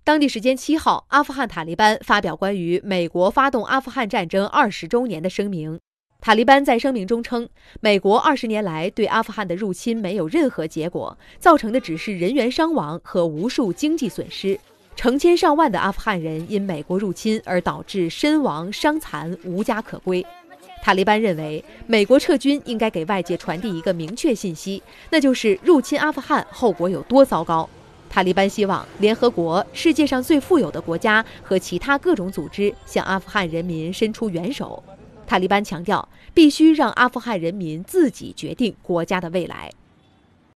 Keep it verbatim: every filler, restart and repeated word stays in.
当地时间七号，阿富汗塔利班发表关于美国发动阿富汗战争二十周年的声明。塔利班在声明中称，美国二十年来对阿富汗的入侵没有任何结果，造成的只是人员伤亡和无数经济损失。成千上万的阿富汗人因美国入侵而导致身亡伤残，无家可归。塔利班认为，美国撤军应该给外界传递一个明确信息，那就是入侵阿富汗后果有多糟糕。塔利班希望联合国、世界上最富有的国家和其他各种组织向阿富汗人民伸出援手。塔利班强调，必须让阿富汗人民自己决定国家的未来。